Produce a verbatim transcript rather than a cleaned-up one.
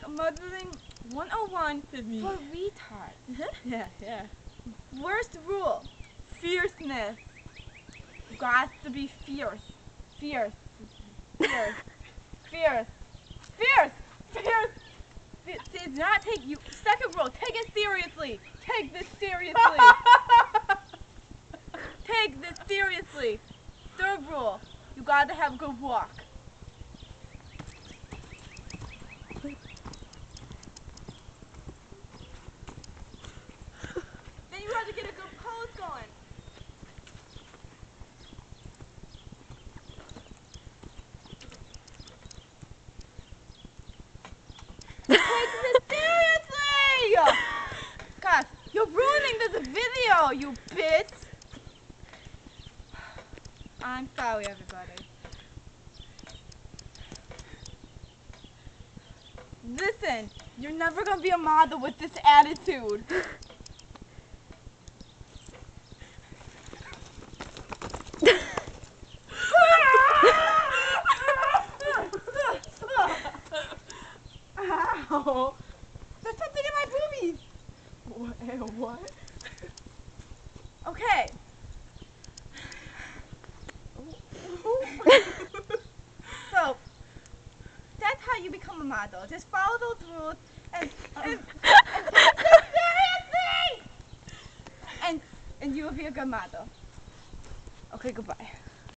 like modeling one oh one for retards. Yeah, yeah. Worst rule, fierceness. Got to be fierce. Fierce. Fierce. Fierce. Fierce. Fierce. Fi- Did not take you. Second rule, take it seriously. Take this seriously. Take this seriously. Third rule, you gotta have a good walk. Then you have to get a good pose going. Take this seriously! Gosh, you're ruining this video, you bitch! I'm sorry, everybody. Listen, you're never gonna be a model with this attitude. Ow. There's something in my boobies. What? What? Okay. So, that's how you become a model. Just follow those rules and, and, and take this seriously! And, and you will be a good model. Okay, goodbye.